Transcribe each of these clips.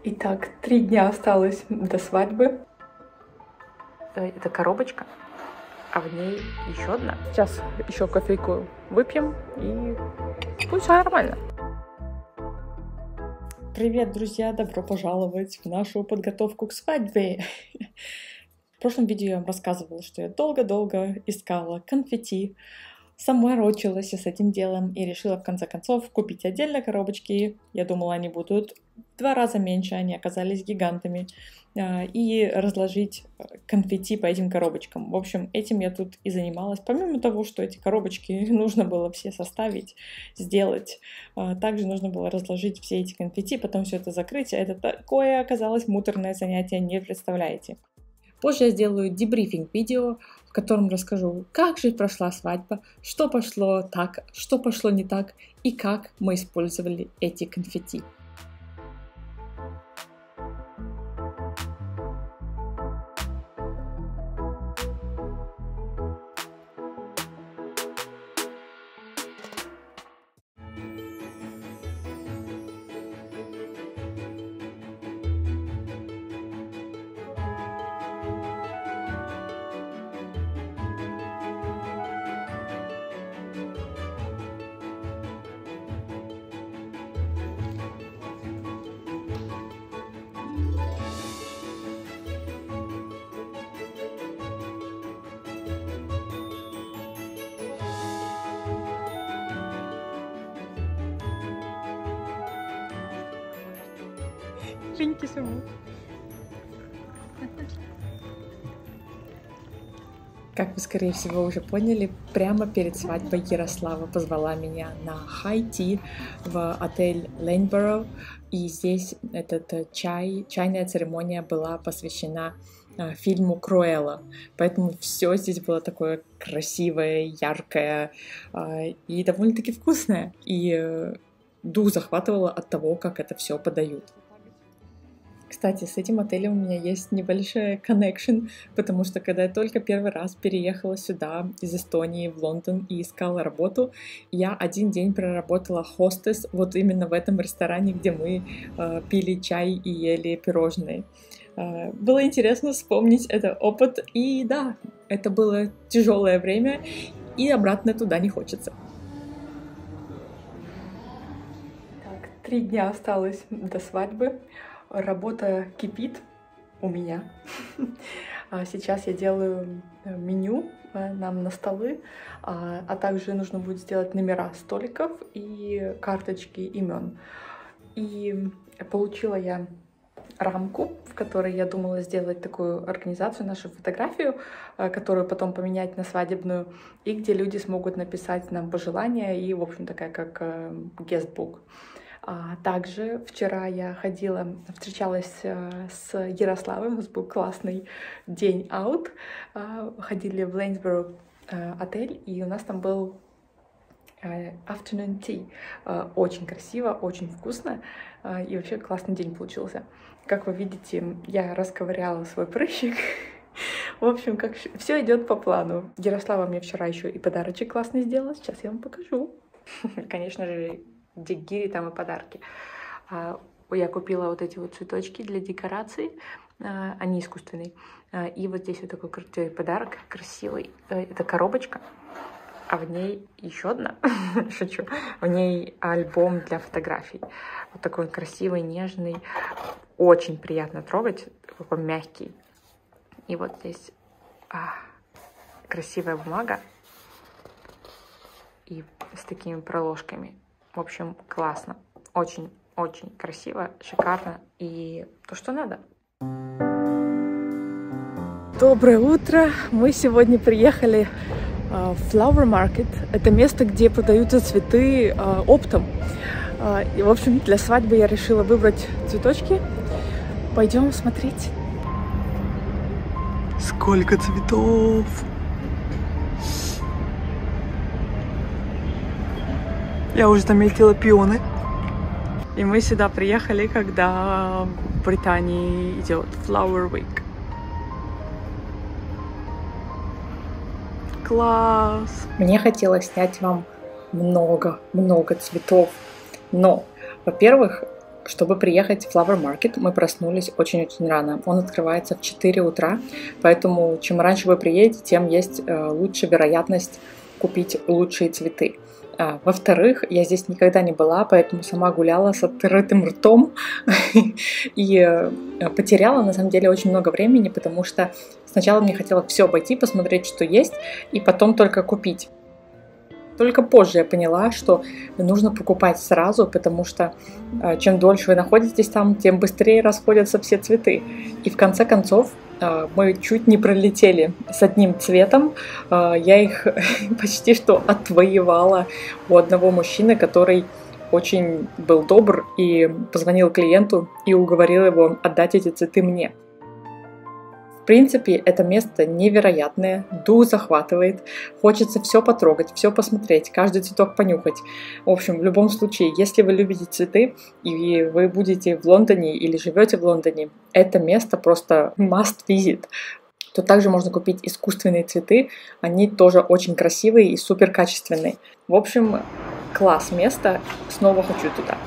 Итак, 3 дня осталось до свадьбы. Это коробочка, а в ней еще одна. Сейчас еще кофейку выпьем и будет все нормально. Привет, друзья! Добро пожаловать в нашу подготовку к свадьбе. В прошлом видео я вам рассказывала, что я долго-долго искала конфетти, заморочилась с этим делом и решила в конце концов купить отдельно коробочки. Я думала, они будут в 2 раза меньше, они оказались гигантами. И разложить конфетти по этим коробочкам. В общем, этим я тут и занималась. Помимо того, что эти коробочки нужно было все составить, сделать, также нужно было разложить все эти конфетти, потом все это закрыть. Это такое оказалось муторное занятие, не представляете. Позже я сделаю дебрифинг видео, в котором расскажу, как же прошла свадьба, что пошло так, что пошло не так и как мы использовали эти конфетти. Thank you so much. Как вы, скорее всего, уже поняли, прямо перед свадьбой Ярослава позвала меня на high tea в отель Ленборо. И здесь чайная церемония была посвящена фильму «Круэлла». Поэтому все здесь было такое красивое, яркое и довольно-таки вкусное. И дух захватывало от того, как это все подают. Кстати, с этим отелем у меня есть небольшой connection, потому что когда я только первый раз переехала сюда из Эстонии в Лондон и искала работу, я 1 день проработала хостес вот именно в этом ресторане, где мы пили чай и ели пирожные. Было интересно вспомнить этот опыт, и да, это было тяжелое время, и обратно туда не хочется. Так, 3 дня осталось до свадьбы. Работа кипит у меня. Сейчас я делаю меню нам на столы, а также нужно будет сделать номера столиков и карточки имен. И получила я рамку, в которой я думала сделать такую организацию, нашу фотографию, которую потом поменять на свадебную, и где люди смогут написать нам пожелания, и, в общем, такая как guestbook. Также вчера я встречалась с Ярославом, у нас был классный день аут, ходили в Лейнсборо отель, и у нас там был afternoon tea. Очень красиво, очень вкусно, и вообще классный день получился. Как вы видите, я расковыряла свой прыщик. В общем, все идет по плану. Ярослава мне вчера еще и подарочек классный сделала, сейчас я вам покажу. Конечно же, где гири, там и подарки. Я купила вот эти вот цветочки для декорации, они искусственные. И вот здесь вот такой крутой подарок, красивый. Это коробочка, а в ней еще одна, шучу, в ней альбом для фотографий. Вот такой красивый, нежный, очень приятно трогать, такой мягкий. И вот здесь красивая бумага и с такими проложками. В общем, классно. Очень-очень красиво, шикарно и то, что надо. Доброе утро! Мы сегодня приехали в Flower Market. Это место, где продаются цветы оптом. И, в общем, для свадьбы я решила выбрать цветочки. Пойдем смотреть. Сколько цветов! Я уже заметила пионы. И мы сюда приехали, когда в Британии идет Flower Week. Класс! Мне хотелось снять вам много цветов. Но, во-первых, Чтобы приехать в Flower Market, мы проснулись очень-очень рано. Он открывается в 4 утра, поэтому чем раньше вы приедете, тем есть лучшая вероятность купить лучшие цветы. Во-вторых, я здесь никогда не была, поэтому сама гуляла с открытым ртом и потеряла, на самом деле, очень много времени, потому что сначала мне хотелось все обойти, посмотреть, что есть, и потом только купить. Только позже я поняла, что нужно покупать сразу, потому что чем дольше вы находитесь там, тем быстрее расходятся все цветы. И в конце концов мы чуть не пролетели с одним цветом. Я их почти что отвоевала у одного мужчины, который очень был добр и позвонил клиенту и уговорил его отдать эти цветы мне. В принципе, это место невероятное, дух захватывает, хочется все потрогать, все посмотреть, каждый цветок понюхать. В общем, в любом случае, если вы любите цветы и вы будете в Лондоне или живете в Лондоне, это место просто must visit. Тут также можно купить искусственные цветы, они тоже очень красивые и супер качественные. В общем, класс места, снова хочу туда.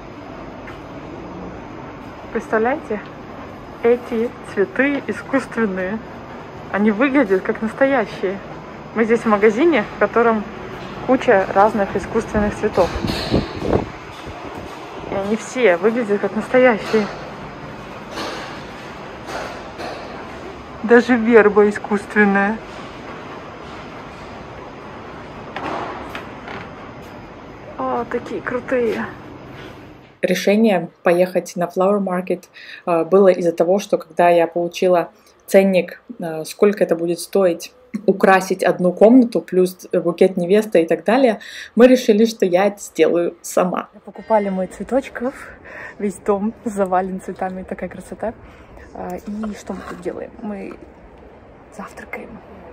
Представляете? Эти цветы искусственные. Они выглядят как настоящие. Мы здесь в магазине, в котором куча разных искусственных цветов. И они все выглядят как настоящие. Даже верба искусственная. О, такие крутые. Решение поехать на Flower Market было из-за того, что когда я получила ценник, сколько это будет стоить украсить одну комнату, плюс букет невесты и так далее, мы решили, что я это сделаю сама. Покупали мы цветочков, весь дом завален цветами, такая красота. И что мы тут делаем? Мы завтракаем.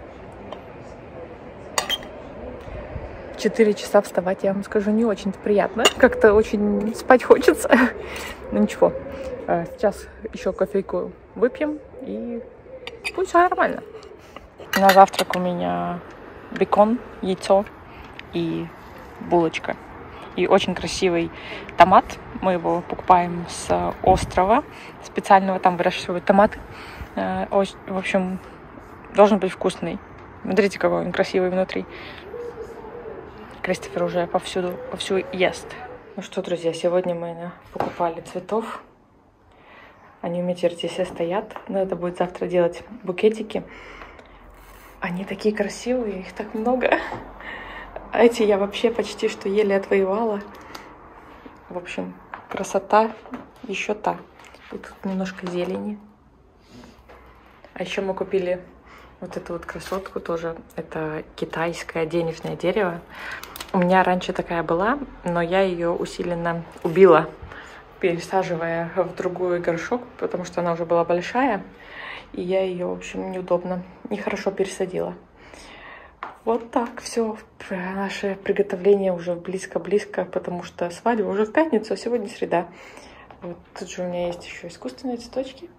4 часа вставать, я вам скажу, не очень-то приятно. Как-то очень спать хочется. Ну ничего, сейчас еще кофейку выпьем и будет все нормально. На завтрак у меня бекон, яйцо и булочка. И очень красивый томат. Мы его покупаем с острова специального, там выращивают томаты. В общем, должен быть вкусный. Смотрите, какой он красивый внутри. Кристофер уже повсюду ест. Ну что, друзья, сегодня мы покупали цветов. Они у меня теперь здесь стоят. Но это будет завтра делать букетики. Они такие красивые, их так много. А эти я вообще почти что еле отвоевала. В общем, красота еще та. И тут немножко зелени. А еще мы купили вот эту вот красотку тоже. Это китайское денежное дерево. У меня раньше такая была, но я ее усиленно убила, пересаживая в другой горшок, потому что она уже была большая. И я ее, в общем, неудобно, нехорошо пересадила. Вот так все. Наше приготовление уже близко-близко, потому что свадьба уже в пятницу, а сегодня среда. Вот тут же у меня есть еще искусственные цветочки.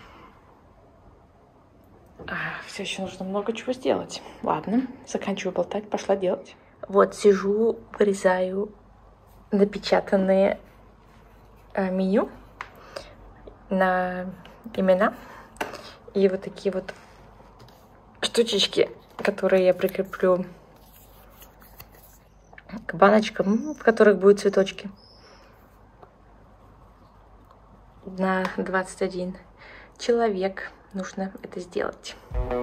Все еще нужно много чего сделать. Ладно, заканчиваю болтать, пошла делать. Вот сижу, вырезаю напечатанные меню на имена. И вот такие вот штучечки, которые я прикреплю к баночкам, в которых будут цветочки. На 21 человек нужно это сделать.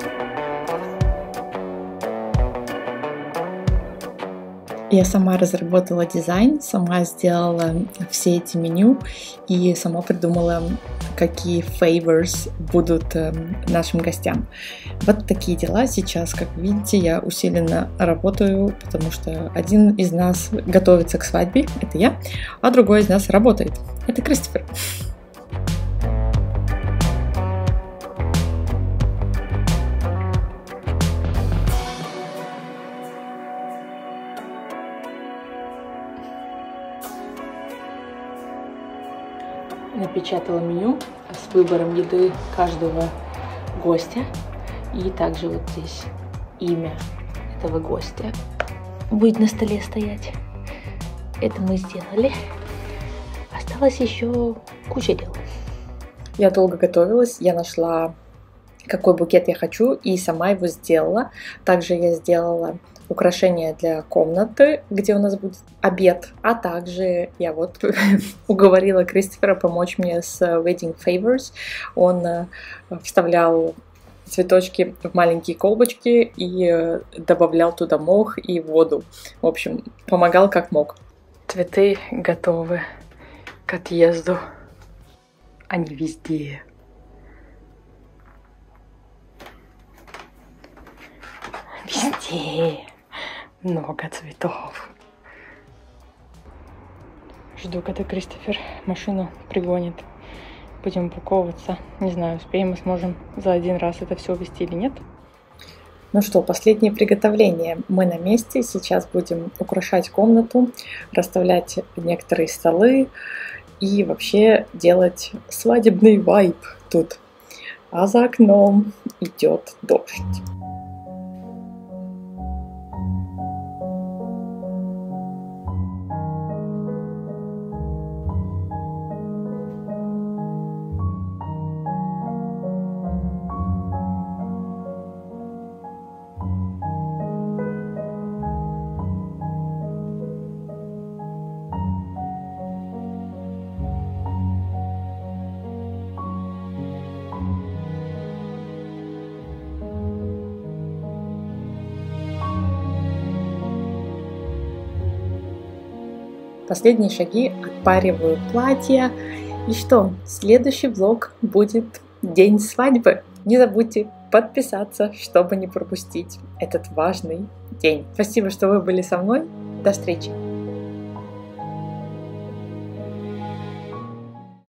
Я сама разработала дизайн, сама сделала все эти меню и сама придумала, какие favors будут нашим гостям. Вот такие дела сейчас. Как видите, я усиленно работаю, потому что один из нас готовится к свадьбе, это я, а другой из нас работает, это Кристофер. Напечатала меню с выбором еды каждого гостя. И также вот здесь имя этого гостя будет на столе стоять. Это мы сделали. Осталось осталось еще куча дел. Я долго готовилась, я нашла, какой букет я хочу, и сама его сделала. Также я сделала украшения для комнаты, где у нас будет обед. А также я вот уговорила Кристофера помочь мне с wedding favors. Он вставлял цветочки в маленькие колбочки и добавлял туда мох и воду. В общем, помогал как мог. Цветы готовы к отъезду. Они везде. Везде. Много цветов. Жду, когда Кристофер машину пригонит. Будем упаковываться. Не знаю, успеем мы сможем за один раз это все увезти или нет. Ну что, последнее приготовление. Мы на месте. Сейчас будем украшать комнату, расставлять некоторые столы и вообще делать свадебный вайб тут. А за окном идет дождь. Последние шаги, отпариваю платье. И что, следующий влог будет день свадьбы. Не забудьте подписаться, чтобы не пропустить этот важный день. Спасибо, что вы были со мной. До встречи!